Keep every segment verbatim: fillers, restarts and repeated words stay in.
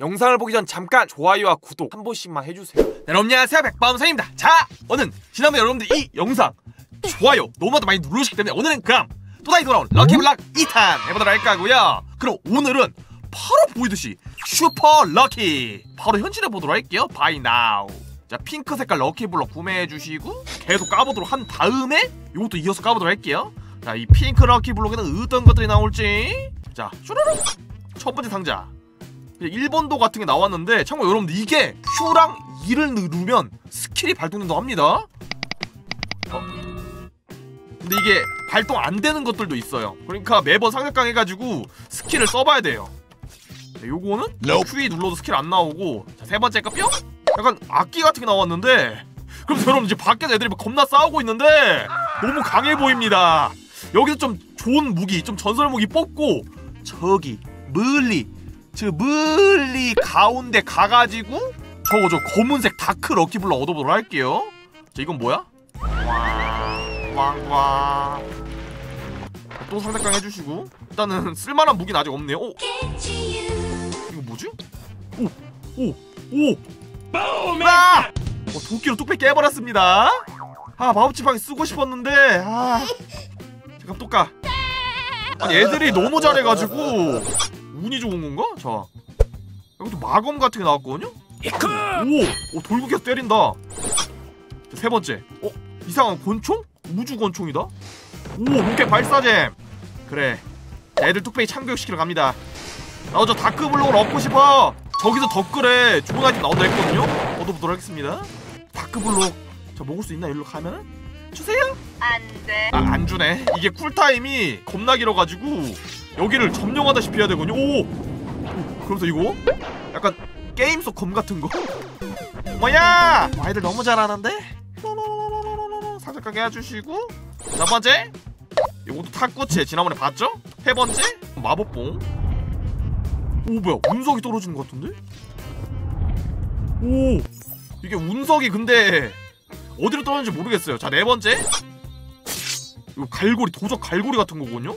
영상을 보기 전 잠깐 좋아요와 구독 한 번씩만 해주세요. 네, 여러분 안녕하세요, 백범선입니다. 자, 오늘 지난번에 여러분들 이 영상 좋아요 너무나도 많이 누르시기 때문에 오늘은 그럼 또다시 돌아온 럭키블럭 이 탄 해보도록 할 거고요. 그럼 오늘은 바로 보이듯이 슈퍼 럭키 바로 현질해보도록 할게요. 바이 나우. 자, 핑크 색깔 럭키블럭 구매해주시고 계속 까보도록 한 다음에 이것도 이어서 까보도록 할게요. 자, 이 핑크 럭키블럭에는 어떤 것들이 나올지. 자, 슈루룩 첫 번째 상자 일 번도 같은 게 나왔는데, 참고로 여러분들 이게 Q랑 E를 누르면 스킬이 발동된다고 합니다. 어. 근데 이게 발동 안 되는 것들도 있어요. 그러니까 매번 상대강 해가지고 스킬을 써봐야 돼요. 자, 요거는 nope. Q 눌러도 스킬 안 나오고. 자, 세 번째 거 뿅? 약간 악기 같은 게 나왔는데, 그럼 여러분 이제 밖에서 애들이 막 겁나 싸우고 있는데 너무 강해 보입니다. 여기서 좀 좋은 무기, 좀 전설 무기 뽑고 저기 멀리 저 멀리 가운데 가가지고 저거 저 검은색 다크 럭키블럭 얻어보도록 할게요. 자, 이건 뭐야? 왕왕왕. 또 상대강 해주시고. 일단은 쓸만한 무기는 아직 없네요. 오! 이거 뭐지? 오! 오! 오! 아! 어, 도끼로 뚝배 깨버렸습니다. 아, 마법지팡이 쓰고 싶었는데. 아, 잠깐 또 까. 아니, 애들이 너무 잘해가지고 운이 좋은 건가? 자, 여기도 마검 같은 게 나왔거든요? 오! 오, 돌고 계속 때린다. 자, 세 번째. 어? 이상한 권총? 우주 권총이다? 오, 목깨 발사잼! 그래. 자, 애들 뚝배기 참교육시키러 갑니다. 나 저 다크블록을 얻고 싶어! 저기서 덧글에 좋은 아이템 나온다 했거든요? 얻어보도록 하겠습니다. 다크블록, 저 먹을 수 있나? 여기로 가면은? 주세요? 안 돼. 아, 안 주네. 이게 쿨타임이 겁나 길어가지고 여기를 점령하다시피 해야 되거든요. 오! 오! 그러면서 이거? 약간 게임 속 검 같은 거? 뭐야! 아이들 너무 잘하는데? 살짝하게 해주시고. 첫 번째, 이것도 탁구체 지난번에 봤죠? 세 번째, 마법봉. 오, 뭐야, 운석이 떨어지는 것 같은데? 오! 이게 운석이 근데 어디로 떨어지는지 모르겠어요. 자, 네 번째, 이거 갈고리, 도적 갈고리 같은 거거든요?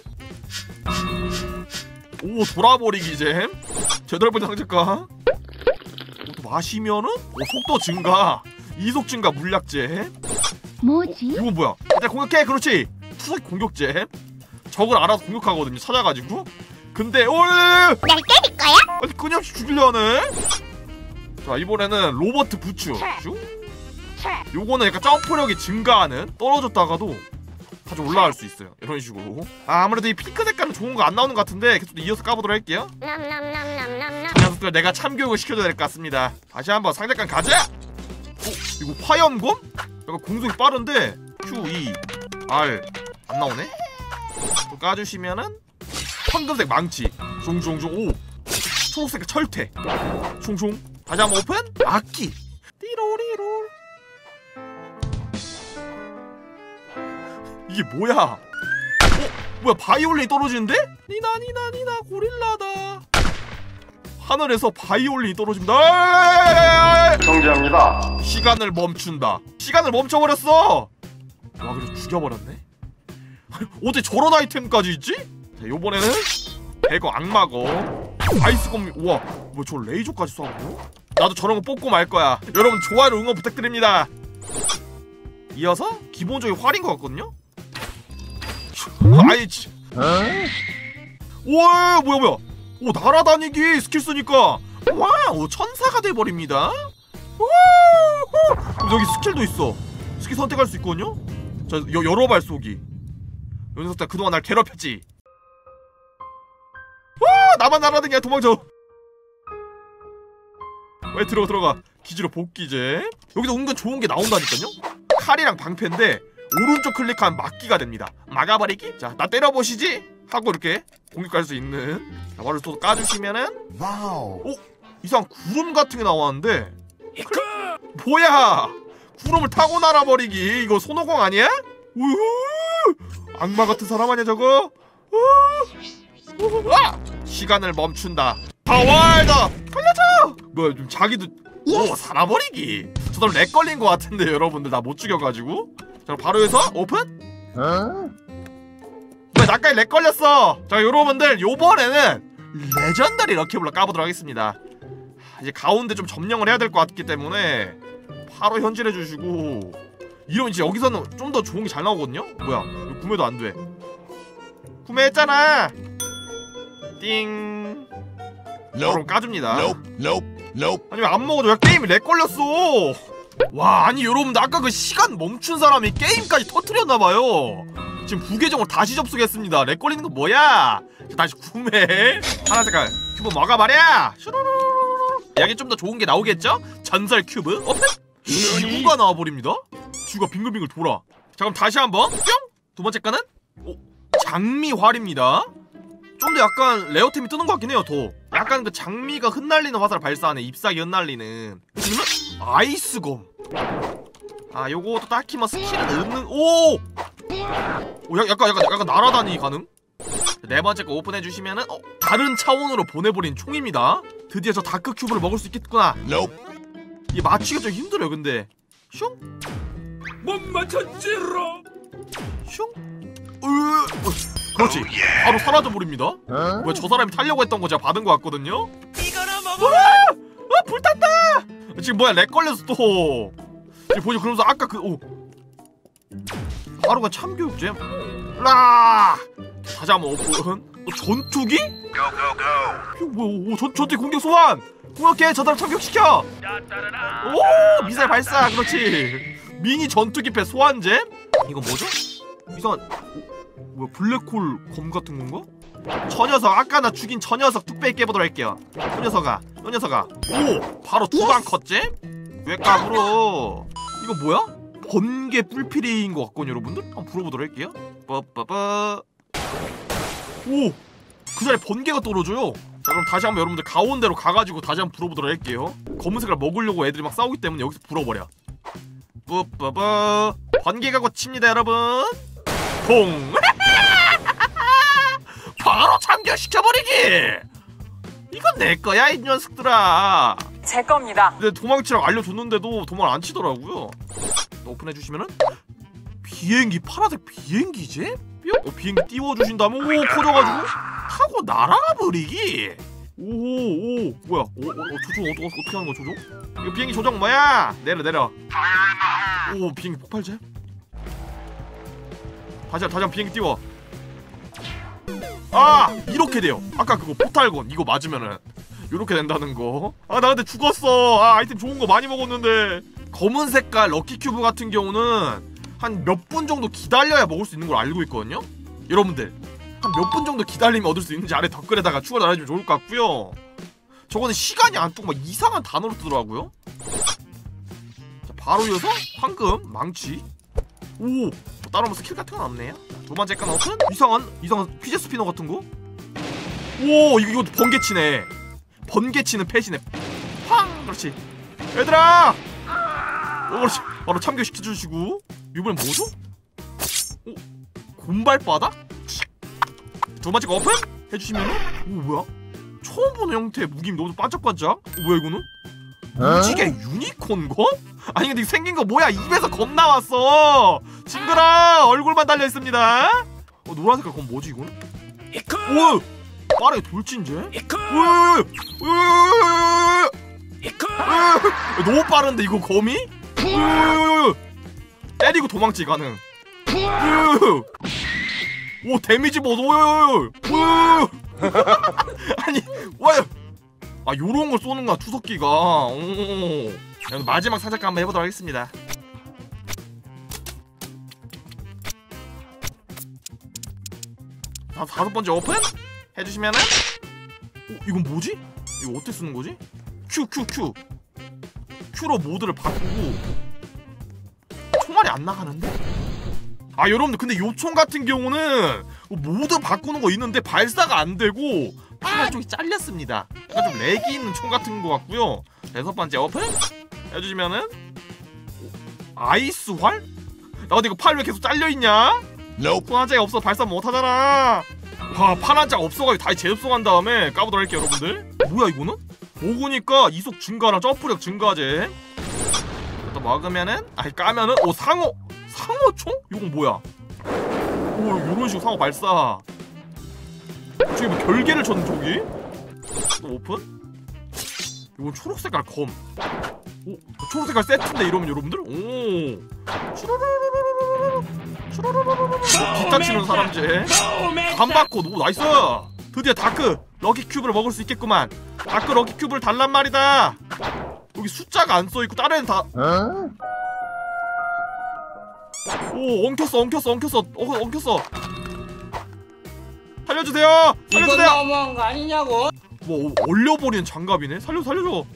오, 돌아버리기 잼. 제대로 보자 상자가. 또 마시면은 오, 속도 증가, 이속 증가 물약잼. 뭐지? 이거 뭐야? 일단 공격해. 그렇지. 투석 공격잼. 적을 알아서 공격하거든요, 찾아가지고. 근데 오, 날 때릴 거야? 아니, 끊임없이 죽이려네. 자, 이번에는 로버트 부츠. 요거는 약간 점프력이 증가하는, 떨어졌다가도 다시 올라갈 수 있어요. 이런 식으로. 아, 아무래도 이 핑크 색깔은 좋은 거 안 나오는 것 같은데 계속 이어서 까보도록 할게요. 이 녀석들 내가 참교육을 시켜줘야 될 것 같습니다. 다시 한번 상대강 가자! 어? 이거 화염검? 약간 공속이 빠른데 Q, E, R 안 나오네? 또 까주시면은 황금색 망치. 숑숑숑. 오! 초록색 철퇴. 숑숑. 다시 한번 오픈. 악기. 띠로리롤. 이게 뭐야? 어? 뭐야, 바이올린이 떨어지는데? 니나 니나 니나 고릴라다. 하늘에서 바이올린이 떨어집니다. 정지합니다. 시간을 멈춘다. 시간을 멈춰버렸어. 와, 그래서 죽여버렸네. 어떻게 저런 아이템까지 있지? 자, 요번에는 대거 악마거 아이스검. 우와, 뭐 저 레이저까지 쏴고. 나도 저런 거 뽑고 말 거야. 여러분 좋아요 응원 부탁드립니다. 이어서 기본적인 활인 것 같거든요? 아이 치. 우와, 뭐야 뭐야. 오, 날아다니기 스킬 쓰니까 와우, 천사가 돼버립니다. 그럼 여기 스킬도 있어. 스킬 선택할 수 있거든요? 자, 여, 여러 발 쏘기. 요 녀석들 그동안 날 괴롭혔지. 와, 나만 날아다니냐. 도망쳐. 왜 들어가 들어가. 기지로 복귀제. 여기서 은근 좋은 게 나온다니까요? 칼이랑 방패인데 오른쪽 클릭하면 막기가 됩니다. 막아버리기? 자, 나 때려보시지? 하고 이렇게 공격할 수 있는. 자, 바로 또 까주시면은 와우. 오! 이상한 구름 같은 게 나왔는데 뭐야! 구름을 타고 날아버리기. 이거 손오공 아니야? 우후! 악마 같은 사람 아니야 저거? 우후! 아! 시간을 멈춘다. 파월더! 살려줘! 뭐야, 좀 자기도 오, 살아버리기. 저 사람 렉 걸린 거 같은데 여러분들 나 못 죽여가지고. 자, 바로 해서 오픈? 어? 왜 나까지 렉 걸렸어? 자, 여러분들 요번에는 레전더리 럭키블럭 까보도록 하겠습니다. 이제 가운데 좀 점령을 해야 될 것 같기 때문에 바로 현질해 주시고, 이러면 이제 여기서는 좀 더 좋은 게 잘 나오거든요? 뭐야, 이거 구매도 안 돼. 구매했잖아! 띵. 바로 까줍니다. 아니 왜 안 먹어도 야 게임이 렉 걸렸어. 와, 아니 여러분들 아까 그 시간 멈춘 사람이 게임까지 터트렸나봐요. 지금 부계정으로 다시 접속했습니다. 렉 걸리는 거 뭐야? 다시 구매. 하나 색깔 큐브 먹어 말이야. 여기 좀 더 좋은 게 나오겠죠? 전설 큐브 오픈. 지구가 나와버립니다. 지구가 빙글빙글 돌아. 자, 그럼 다시 한번 뿅. 두 번째 거는 오, 장미활입니다. 좀 더 약간 레어템이 뜨는 것 같긴 해요. 더 약간 그 장미가 흩날리는 화살을 발사하네. 잎사귀 흩날리는. 그러면 아이스검. 아, 요것도 딱히 뭐 스킬은 없는. 오! 오, 야, 약간 약간 약간 날아다니기 가능? 네 번째 거 오픈해 주시면은 어, 다른 차원으로 보내버린 총입니다. 드디어 저 다크 큐브를 먹을 수 있겠구나. 이게 맞추기가 좀 힘들어요. 근데 슝? 못 맞췄지로. 슝? 으, 어, 그렇지. 바로 사라져 버립니다. 왜 저 사람이 타려고 했던 거 제가 받은 거 같거든요. 이거나 먹어. 아, 불탔다. 지금 뭐야, 렉 걸렸어 또. 지금 보시 그러면서 아까 그 오. 바로 그 참교육잼. 라. 다시 한번 오픈. 어, 전투기? 이거 뭐야? 오, 전 전투기 공격 소환. 공격해. 저 사람 참격시켜. 오, 미사일 발사. 그렇지. 미니 전투기 패 소환잼. 이건 뭐죠? 이상한. 오, 뭐야, 블랙홀 검 같은 건가? 저 녀석, 아까 나 죽인 저 녀석 뚝배기 깨보도록 할게요. 저 녀석아, 저 녀석아. 오, 바로 두방 컷잼? 왜 까불어? 이거 뭐야? 번개 뿔피리인 것 같거든요, 여러분들? 한번 불어보도록 할게요. 빠빠빠. 오, 그 자리에 번개가 떨어져요. 자, 그럼 다시 한번 여러분들 가운데로 가가지고 다시 한번 불어보도록 할게요. 검은색을 먹으려고 애들이 막 싸우기 때문에 여기서 불어버려. 뿌뿌뿌. 번개가 고칩니다, 여러분. 퐁. 바로 참교시켜버리기. 이건 내 거야, 이 녀석들아. 제 겁니다. 근데 도망치라고 알려줬는데도 도망을 안 치더라고요. 오픈해주시면은 비행기, 파란색 비행기제? 어, 비행기 띄워주신 다음에 오, 커져가지고 타고 날아가 버리기. 오오 오, 뭐야? 오, 오, 오, 조종 어떻게 어떻게 하는 거야, 조종? 이거 비행기 조종 뭐야? 내려 내려. 오, 비행기 폭발제? 다시 다시 한 비행기 띄워. 아, 이렇게 돼요. 아까 그거 포탈건 이거 맞으면은 이렇게 된다는 거. 아, 나 근데 죽었어. 아, 아이템 좋은 거 많이 먹었는데. 검은 색깔 럭키 큐브 같은 경우는 한 몇 분 정도 기다려야 먹을 수 있는 걸 알고 있거든요. 여러분들 한 몇 분 정도 기다리면 얻을 수 있는지 아래 댓글에다가 추가 달아주면 좋을 것 같고요. 저거는 시간이 안 뜨고 막 이상한 단어로 뜨더라고요. 자, 바로 이어서 황금, 망치. 오, 다른 뭐 스킬 같은 건 없네요. 두 번째 건 오픈. 이상한 이상한 퀴즈 스피너 같은 거. 오, 이거 이거 번개치네. 번개치는 패시네. 팡. 그렇지. 얘들아. 오, 그렇지. 바로 참교시켜주시고. 이번엔 뭐죠? 오, 곰발바닥? 두 번째 거 오픈 해주시면은 오, 뭐야? 처음 보는 형태의 무기임. 너무 반짝반짝. 어, 뭐야 이거는? 무지개 유니콘거? 아니 근데 생긴 거 뭐야? 입에서 검 나왔어. 징그라. 얼굴만 달려 있습니다. 어, 노란 색깔 검 뭐지 이거는? 오, 빠르게 돌진제? 오, 너무 빠른데 이거 검이? 때리고 도망치 가능. 오, 데미지 보소. 아니, 와. 아, 요런 걸 쏘는구나, 투석기가. 오. 마지막 사작가 한번 해보도록 하겠습니다. 다, 다섯 번째 오픈 해주시면은 오, 이건 뭐지? 이거 어떻게 쓰는 거지? Q, Q, Q. Q로 모드를 바꾸고 총알이 안 나가는데? 아, 여러분들 근데 요 총 같은 경우는 모드 바꾸는 거 있는데 발사가 안 되고 팔 쪽이 잘렸습니다. 약간 좀 렉이 있는 총 같은 거 같고요. 여섯 번째 오픈 해주시면은 아이스 활? 나 근데 이거 팔 왜 계속 잘려있냐? 소환자가 없어 발사 못하잖아. 와, 파란자가 없어가지고 다시 재접속한 다음에 까보도록 할게요, 여러분들. 뭐야 이거는? 먹으니까 이속 증가랑 점프력 증가제. 또 먹으면은 아니 까면은 오, 상어 상어총? 이건 뭐야? 오, 요런 식으로 상어 발사. 저기 뭐 결계를 쳤는 저기? 또 오픈? 이건 초록색깔 검. 오, 초록색깔 세트인데 이러면 여러분들? 오, 슈루루루루루루루 슈루루루루루. 기타 치는 사람제. 반바꽃. 오, 나이스. 드디어 다크 럭키 큐브를 먹을 수 있겠구만. 다크 럭키 큐브를 달란 말이다. 여기 숫자가 안 써있고 다른 애는 다. 어? 오, 엉켰어 엉켰어 엉켰어 어, 엉켰어. 살려주세요 살려주세요. 이건 너무한 거 아니냐고. 뭐 얼려버리는 장갑이네. 살려 살려줘.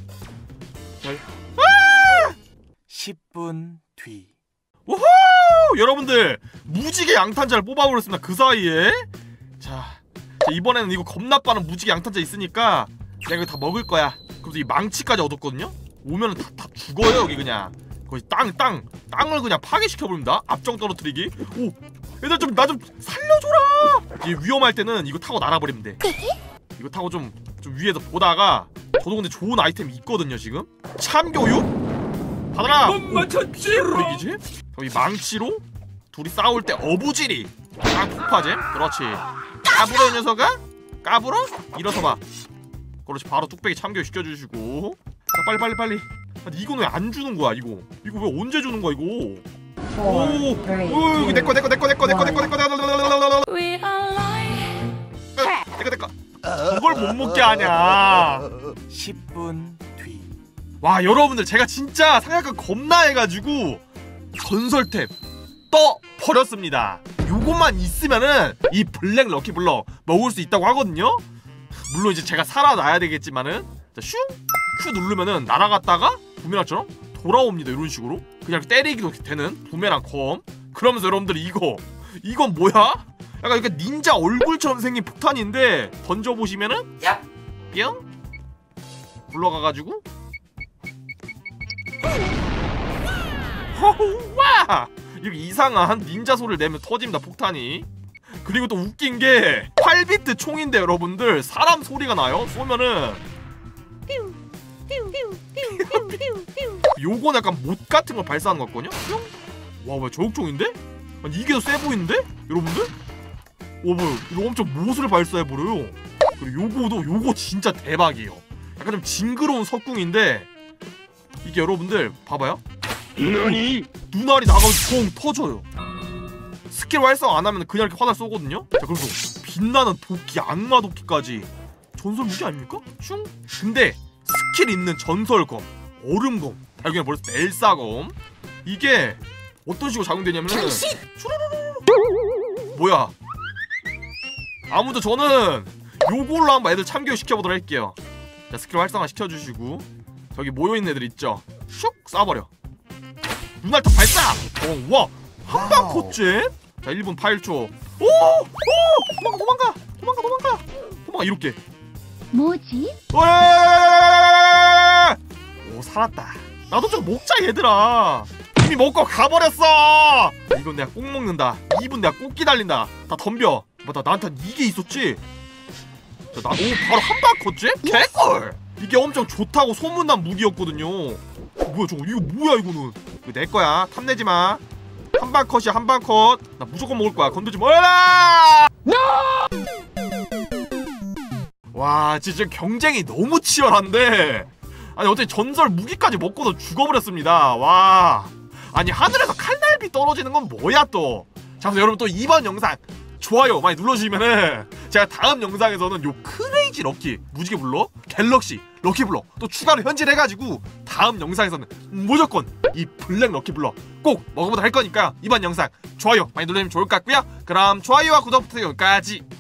십 분 뒤. 우후! 여러분들 무지개 양탄자를 뽑아버렸습니다. 그 사이에. 자, 자 이번에는 이거 겁나 빠른 무지개 양탄자 있으니까 내가 이거 다 먹을 거야. 그래서 이 망치까지 얻었거든요. 오면은 다, 다 죽어요 여기 그냥. 거의 땅 땅 땅을 그냥 파괴시켜버립니다. 앞정 떨어뜨리기. 오, 얘들 좀 나 좀 살려줘라. 이게 위험할 때는 이거 타고 날아버리면 돼. 이거 타고 좀, 좀 위에서 보다가. 저도 근데 좋은 아이템이 있거든요 지금. 참교육 받아라. 못 맞췄지롱. 이기지? 여기 망치로 둘이 싸울 때 어부지리. 아, 폭파잼. 그렇지. 까불어 이 녀석아. 까불어? 일어서 봐. 그렇지. 바로 뚝배기 참교육 시켜주시고. 자, 빨리 빨리 빨리. 아니, 이건 왜 안 주는 거야 이거? 이거 왜 언제 주는 거야 이거? 오, 오, 여기 내꺼 내꺼 내꺼 내꺼 내꺼 내꺼 내꺼 내꺼 내꺼 내꺼. 그걸 못 먹게 하냐? 십 분 뒤. 와, 여러분들 제가 진짜 상약간 겁나 해가지고 전설탭 떠 버렸습니다. 요것만 있으면은 이 블랙 럭키블럭 먹을 수 있다고 하거든요. 물론 이제 제가 살아나야 되겠지만은. 자, 슝! 큐 누르면은 날아갔다가 부메랑처럼 돌아옵니다. 이런 식으로 그냥 때리기도 되는 부메랑 검. 그러면서 여러분들 이거 이건 뭐야? 약간 이렇게 닌자 얼굴처럼 생긴 폭탄인데 던져보시면은 야! 뿅! 굴러가가지고 와! 이렇게 이상한 닌자 소리를 내면 터집니다 폭탄이. 그리고 또 웃긴게 팔 비트 총인데 여러분들 사람 소리가 나요? 쏘면은. 요건 약간 못 같은 걸 발사하는 것 같거든요? 와, 뭐야 저격총인데? 아니 이게 더 세 보이는데? 여러분들? 와, 뭐야 이거 엄청 못을 발사해버려요. 그리고 요거도 요거 진짜 대박이에요. 약간 좀 징그러운 석궁인데 이게 여러분들 봐봐요. 너니? 눈알이 나가면 뻥 터져요. 스킬 활성 안 하면 그냥 이렇게 화살 쏘거든요. 자, 그래서 빛나는 도끼, 악마 도끼까지 전설 무기 아닙니까? 슝. 근데 스킬 있는 전설검, 얼음검, 다육이나 버렸을 때 엘사검. 이게 어떤 식으로 작용되냐면은 슈루루루. 뭐야? 아무튼 저는 요걸로 한번 애들 참교육 시켜보도록 할게요. 자, 스킬 활성화 시켜주시고 저기 모여있는 애들 있죠? 슉! 쏴버려. 눈알 더 발사! 어, 와! 한방 컷잼? 자, 일 분 팔 초. 오! 오! 도망가 도망가! 도망가 도망가! 도망가 이렇게. 뭐지? 왜? 오, 살았다. 나도 좀 먹자 얘들아. 이미 먹고 가버렸어. 이건 내가 꼭 먹는다. 이 분 내가 꼭 기다린다. 다 덤벼. 맞다, 나한테 이게 있었지? 자, 나, 오, 바로 한방 컷잼? 개꿀! 이게 엄청 좋다고 소문난 무기였거든요. 뭐야 저거, 이거 뭐야 이거는. 이거 내 거야. 탐내지 마. 한방 컷이야, 한방 컷. 나 무조건 먹을 거야. 건들지 마라. 와, 진짜 경쟁이 너무 치열한데. 아니 어떻게 전설 무기까지 먹고도 죽어버렸습니다. 와, 아니 하늘에서 칼날비 떨어지는 건 뭐야 또. 자, 그래서 여러분 또 이번 영상 좋아요 많이 눌러주시면은 제가 다음 영상에서는 요 크레이지 럭키 무지개 블럭, 갤럭시 럭키 블럭 또 추가로 현질해가지고 다음 영상에서는 무조건 이 블랙 럭키 블럭 꼭 먹어보도록 할 거니까 이번 영상 좋아요 많이 눌러주면 좋을 것 같고요. 그럼 좋아요와 구독 부탁드려요. 여기까지.